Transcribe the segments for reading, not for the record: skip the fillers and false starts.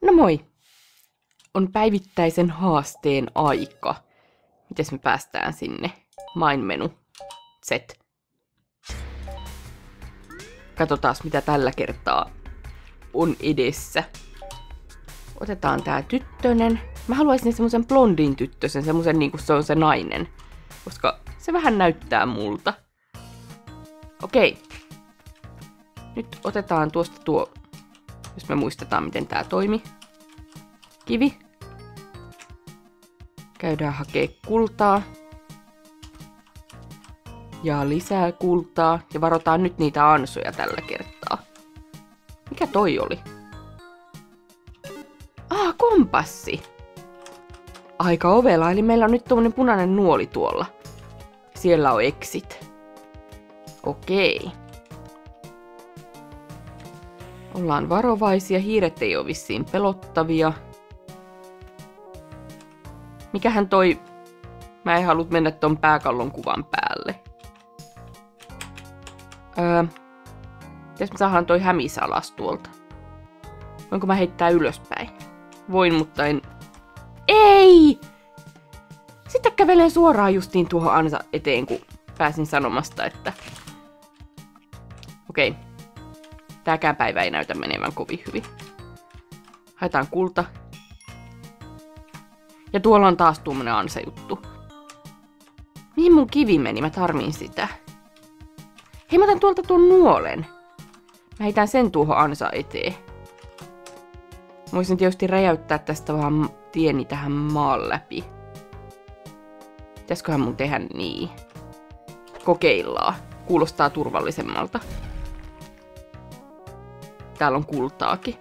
No moi! On päivittäisen haasteen aika. Mites me päästään sinne? Main-menu. Z. Katsotaan mitä tällä kertaa on edessä. Otetaan tää tyttönen. Mä haluaisin semmosen blondin tyttösen, semmosen niinku se on se nainen. Koska se vähän näyttää multa. Okei. Nyt otetaan tuosta tuo, jos me muistetaan miten tää toimi. Kivi. Käydään hakee kultaa. Ja lisää kultaa. Ja varotaan nyt niitä ansoja tällä kertaa. Mikä toi oli? Kompassi. Aika ovela, eli meillä on nyt tommonen punainen nuoli tuolla. Siellä on exit. Okei. Ollaan varovaisia, hiiret ei ole vissiin pelottavia. Mikähän toi... Mä en halua mennä ton pääkallon kuvan päälle. Mites me saadaan toi hämis alas tuolta? Voinko mä heittää ylöspäin? Voin, mutta en... Ei! Sitten kävelen suoraan justiin tuohon ansa eteen, kun pääsin sanomasta, että... Okei. Tääkään päivä ei näytä menevän kovin hyvin. Haetaan kulta. Ja tuolla on taas tuommoinen ansa-juttu. Mihin mun kivi meni? Mä tarviin sitä. Hei, mä otan tuolta tuon nuolen. Mä heitän sen tuohon ansa eteen. Mä voisin tietysti räjäyttää tästä vaan tieni tähän maan läpi. Pitäisköhän mun tehdä niin? Kokeillaan. Kuulostaa turvallisemmalta. Täällä on kultaakin.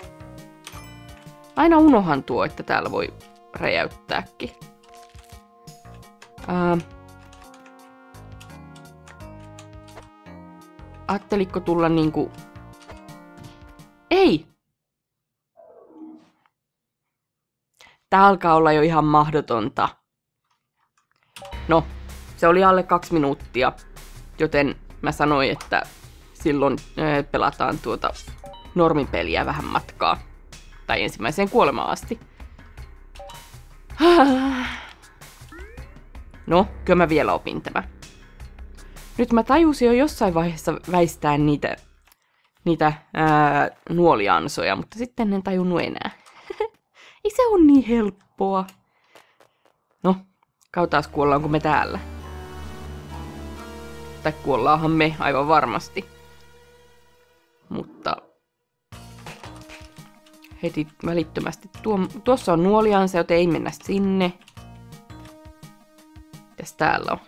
Aina unohan tuo, että täällä voi räjäyttääkin. Ajatteliko tulla niinku... Ei! Tää alkaa olla jo ihan mahdotonta. No, se oli alle 2 minuuttia, joten mä sanoin, että silloin pelataan tuota normipeliä vähän matkaa. Tai ensimmäiseen kuolemaan asti. No, kyllä mä vielä opin tämän. Nyt mä tajusin jo jossain vaiheessa väistää niitä nuoliansoja, mutta sitten en tajunnut enää. Ei se ole niin helppoa. No, kautais kuollaanko me täällä? Tai kuollaanhan me aivan varmasti. Mutta heti välittömästi. Tuossa on nuoliansa, joten ei mennä sinne. Mitäs täällä on?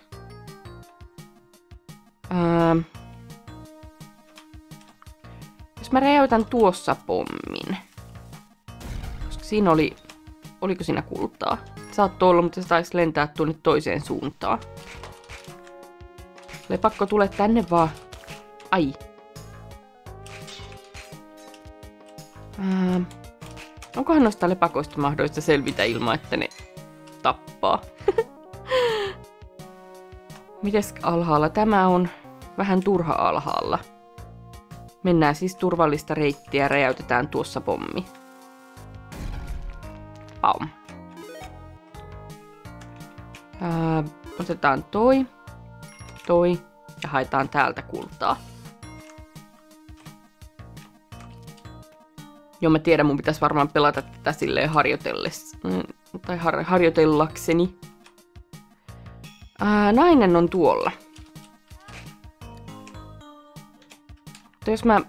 Jos mä räjäytän tuossa pommin. Koska siinä oli... Oliko siinä kultaa? Saattoi olla, mutta se taisi lentää tuonne toiseen suuntaan. Lepakko, tule tänne vaan. Ai. Onkohan noista lepakoista mahdollista selvitä ilman, että ne tappaa? Mites alhaalla? Tämä on vähän turha alhaalla. Mennään siis turvallista reittiä ja räjäytetään tuossa pommi. Paum. Otetaan toi ja haetaan täältä kultaa. Joo, mä tiedän, mun pitäisi varmaan pelata tätä silleen harjoitellakseni. Nainen on tuolla. Jos mä...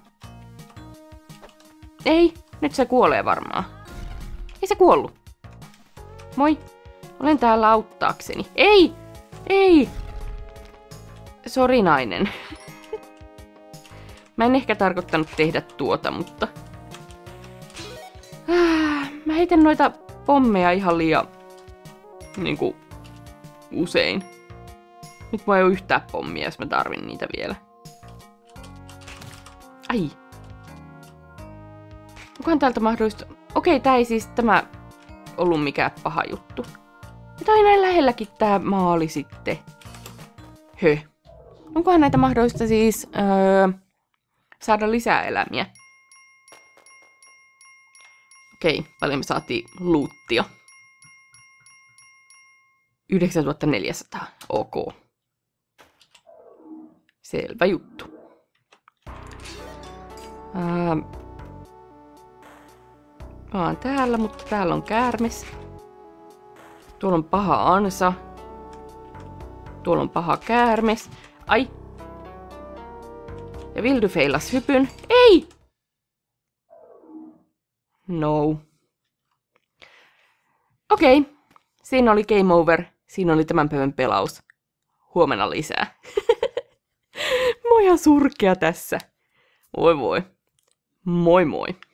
Ei, nyt se kuolee varmaan. Ei se kuollut. Moi, olen täällä auttaakseni. Ei! Ei! Sori, nainen. Mä en ehkä tarkoittanut tehdä tuota, mutta... Mä heitän noita pommeja ihan liian... Niinku... usein. Nyt mulla ei ole yhtään pommia, jos mä tarvin niitä vielä. Ai. Onkohan täältä mahdollista... Okei, tää ei siis tämä ollut mikään paha juttu. Mutta on näin lähelläkin tää maali sitten. Onkohan näitä mahdollista siis saada lisää elämiä? Okei, paljon me saatiin luuttia. 9400. Ok. Selvä juttu. Mä oon täällä, mutta täällä on käärmes. Tuolla on paha ansa. Tuolla on paha käärmes. Ai! Ja Vildy feilas hypyn. Ei! No. Okei. Siinä oli game over. Siinä oli tämän päivän pelaus. Huomenna lisää. Mä oon ihan surkea tässä. Voi voi. Moi moi.